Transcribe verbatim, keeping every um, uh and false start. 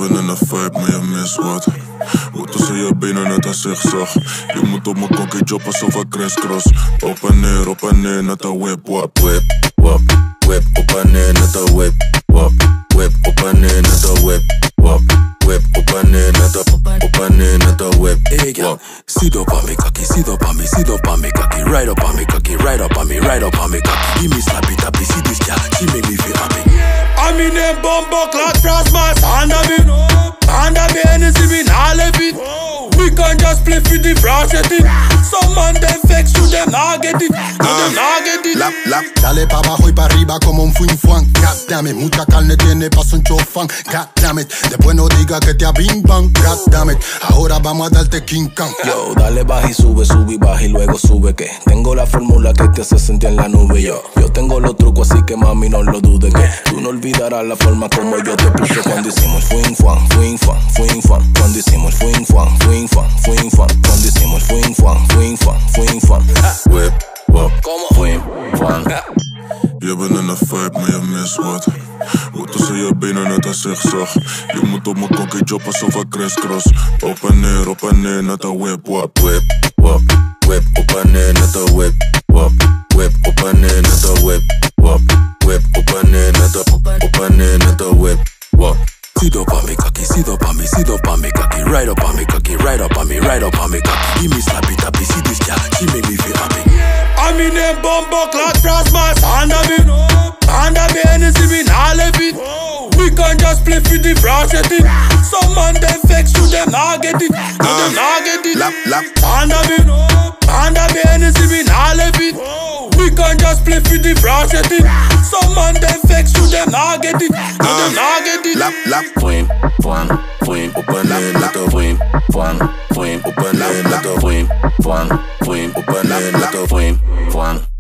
bent in een vibe, maar je mist wat. Hoe tussen je benen net een zigzag. Je moet op mijn kokkie job alsof ik crisscross. Op en neer, op en neer, net een whip, wap. Whip, wap, whip, op en neer, net een whip, wap. Whip, op en neer, net een whip, wap. Whip, op en neer, net een, op en neer, net een whip, hey, girl, sit up on me cocky, sit up on me, sit up on me cocky. Right up on me cocky, right up on me, right up on me cocky. Give me slappy tappy, see this girl, she make me feel happy. I'm in a bumbo clad frost mask under me, under me Hennessy me nah left it. We can just play for the frosty. Some man them vex to them nah get it, to them nah get it. Lap, lap, dale pa abajo y pa arriba como un fuin fuan. God damn it, mucha carne tiene paso un chofán. God damn it, después no diga que te abing bang. God damn it, ahora vamos a darte King Kong. Yo, dale baja y sube, sube y baja y luego sube que tengo la fórmula que te hace sentir en la nube. Yo, yo tengo los trucos así que mami no lo dudes que tú no olvidarás la forma como yo te puse cuando hicimos el fuin fuan, fuin fuan, fuin fuan. Cuando hicimos el fuin fuan, fuin fuan, fuin fuan. Cuando hicimos el fuin fuan, fuin fuan, fuin fuan. Whip, wap, ¿Cómo? fuin fuan. Je bent in een vibe, maar je mist wat. Hoe tussen je benen net een zigzag. Je moet op mijn kokkie job alsof ik crisscross. Op en neer, op en neer, net een whip, wap. Whip, wap, whip, op en neer, net een whip, wap. Whip, op en neer, net een whip, wap. Whip, op en neer, net een, op en neer, net een whip, wap. Sit up on me cocky, sit up on me, sit up on me cocky. Right up on me cocky, right up on me, right up on me cocky. Give me slappy tappy, see this girl, she make me feel happy. I'm in a bumbo clad frost mask under me, under me Hennessy me nah left it. We can just play for the frosty. Some man them vex to them nah get it, to them nah get it. Lap, lap, Under me, under me Hennessy me nah left it. We can just play for the frosty. Some man them vex to them nah get it, to them nah get it. lap, lap. Fuin, fuan, fuin, op en neer, net een fuin, fuan, fuin, op en neer, net een fuin, fuan, fuin, op en neer, net een fuin, fuan.